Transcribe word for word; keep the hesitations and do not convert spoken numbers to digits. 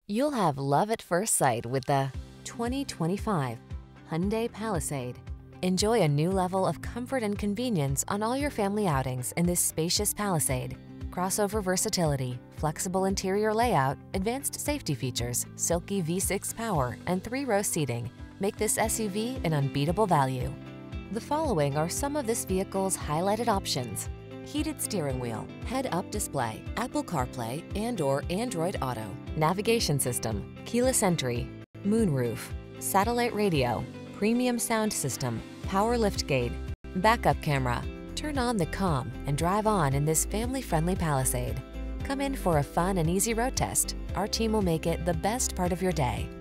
You'll have love at first sight with the twenty twenty-five Hyundai Palisade. Enjoy a new level of comfort and convenience on all your family outings in this spacious Palisade. Crossover versatility, flexible interior layout, advanced safety features, silky V six power, and three-row seating make this S U V an unbeatable value. The following are some of this vehicle's highlighted options: heated steering wheel, head-up display, Apple CarPlay and or Android Auto, navigation system, keyless entry, moonroof, satellite radio, premium sound system, power liftgate, backup camera. Turn on the calm and drive on in this family-friendly Palisade. Come in for a fun and easy road test. Our team will make it the best part of your day.